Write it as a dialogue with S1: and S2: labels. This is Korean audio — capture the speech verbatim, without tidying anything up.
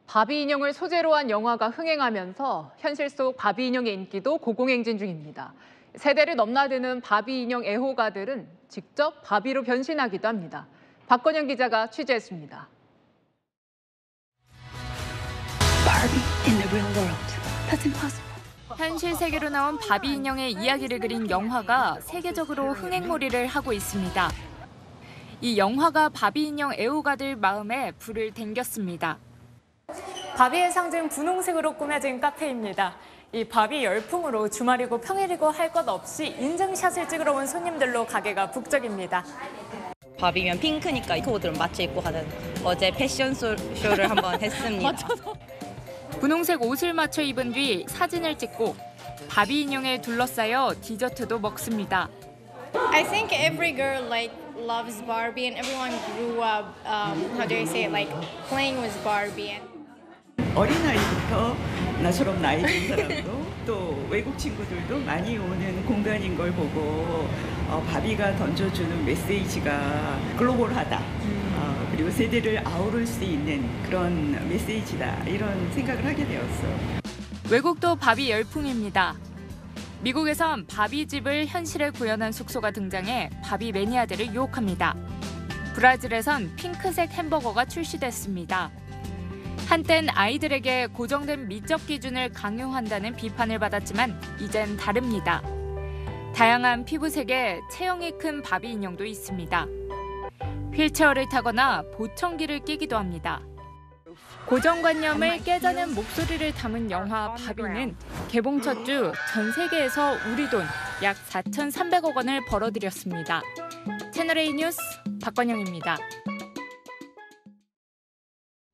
S1: 바비 인형을 소재로 한 영화가 흥행하면서 현실 속 바비 인형의 인기도 고공행진 중입니다. 세대를 넘나드는 바비 인형 애호가들은 직접 바비로 변신하기도 합니다. 박건영 기자가 취재했습니다.
S2: 현실 세계로 나온 바비 인형의 이야기를 그린 영화가 세계적으로 흥행몰이를 하고 있습니다. 이 영화가 바비 인형 애호가들 마음에 불을 댕겼습니다. 바비의 상징 분홍색으로 꾸며진 카페입니다. 이 바비 열풍으로 주말이고 평일이고 할 것 없이 인증샷을 찍으러 온 손님들로 가게가 북적입니다.
S3: 바비면 핑크니까 이 옷을 맞춰 입고 가는 어제 패션쇼를 한번 했습니다.
S2: 분홍색 옷을 맞춰 입은 뒤 사진을 찍고 바비 인형에 둘러싸여 디저트도 먹습니다.
S4: I think every girl like loves Barbie and everyone grew up um, how do I say it, like playing with Barbie. And...
S5: 어린아이부터 나처럼 나이 든 사람도 또 외국 친구들도 많이 오는 공간인 걸 보고 어, 바비가 던져주는 메시지가 글로벌하다. 어, 그리고 세대를 아우를 수 있는 그런 메시지다. 이런 생각을 하게 되었어.
S2: 외국도 바비 열풍입니다. 미국에선 바비 집을 현실에 구현한 숙소가 등장해 바비 매니아들을 유혹합니다. 브라질에선 핑크색 햄버거가 출시됐습니다. 한땐 아이들에게 고정된 미적 기준을 강요한다는 비판을 받았지만 이젠 다릅니다. 다양한 피부색에 체형이 큰 바비 인형도 있습니다. 휠체어를 타거나 보청기를 끼기도 합니다. 고정관념을 깨자는 목소리를 담은 영화 바비는 개봉 첫 주 전 세계에서 우리 돈 약 사천삼백억 원을 벌어들였습니다. 채널A 뉴스 박건영입니다.